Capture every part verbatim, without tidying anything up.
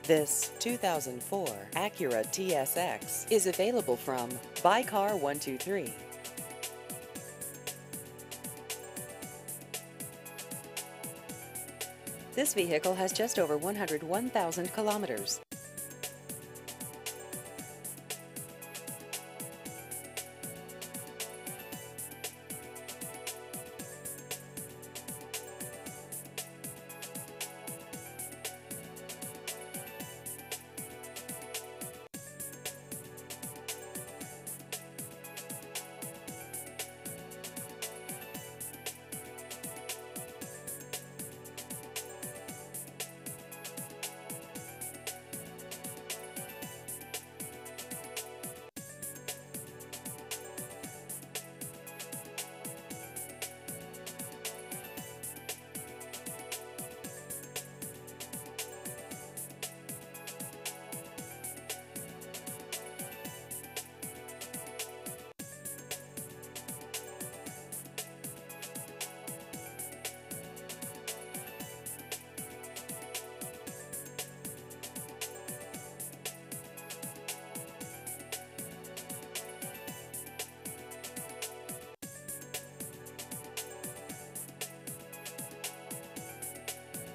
This two thousand four Acura T S X is available from Buy Car one two three. This vehicle has just over one hundred one thousand kilometers.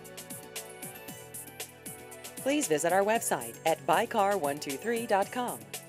Please visit our website at buy car one two three dot com.